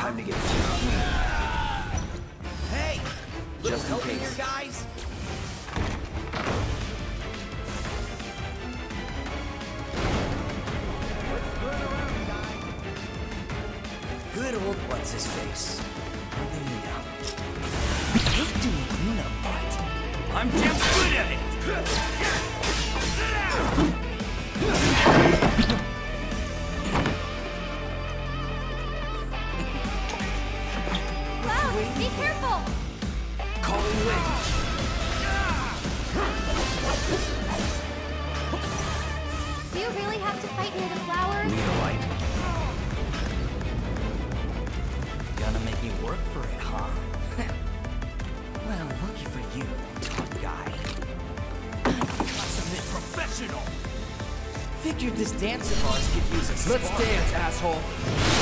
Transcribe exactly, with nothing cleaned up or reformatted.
Time to get started. Hey! Little Just in help in case. here, guys? Good old what's-his-face. Helping me out. I hate doing cleanup, but I'm damn good at it! Cloud, be careful! Calling wind! Do you really have to fight near the flowers? Need a light? Gonna make me work for it, huh? Well, lucky for you, tough guy. That's a bit professional! Figured this dance of ours could use a Let's spark. dance, asshole.